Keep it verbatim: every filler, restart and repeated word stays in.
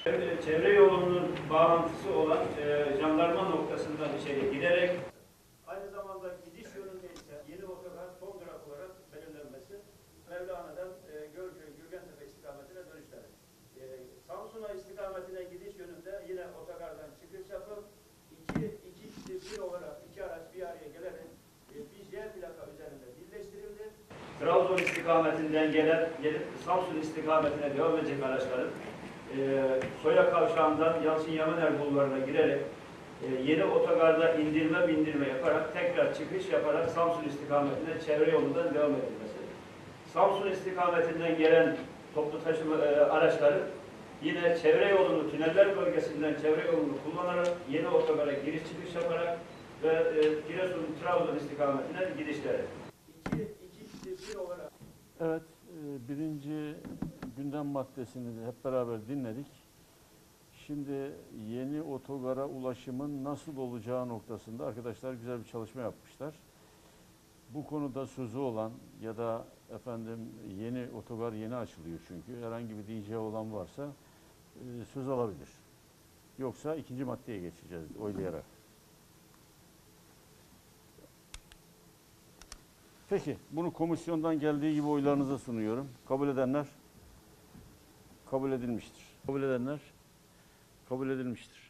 Çevre yolunun bağlantısı olan e, jandarma noktasından içeri giderek aynı zamanda gidiş yönünde ise yeni otogar son durak olarak belirlenmesi Mevlana'dan e, Gölköy, Gürgentepe istikametine dönüşleri. E, Samsun'a istikametine gidiş yönünde yine otogardan çıkış yapıp iki, iki, bir olarak iki araç bir araya gelerek e, bir J plaka üzerinde birleştirildi. Trabzon istikametinden gelen, gelip Samsun istikametine devam edecek araçların E, Soya Kavşağı'ndan Yalçın Yamaner Bulvarı'na girerek e, yeni otogarda indirme bindirme yaparak tekrar çıkış yaparak Samsun istikametine çevre yolundan devam edilmesi. Samsun istikametinden gelen toplu taşıma e, araçları yine çevre yolunu, tüneller bölgesinden çevre yolunu kullanarak yeni otogara giriş çıkış yaparak ve e, Giresun, Trabzon istikametine gidişleri. İki, iki, bir olarak. Evet, e, birinci gündem maddesini de hep beraber dinledik. Şimdi yeni otogara ulaşımın nasıl olacağı noktasında arkadaşlar güzel bir çalışma yapmışlar. Bu konuda sözü olan ya da efendim yeni otogar yeni açılıyor çünkü herhangi bir diyeceği olan varsa e, söz alabilir. Yoksa ikinci maddeye geçeceğiz oylayarak. Peki, bunu komisyondan geldiği gibi oylarınıza sunuyorum. Kabul edenler kabul edilmiştir. Kabul edenler kabul edilmiştir.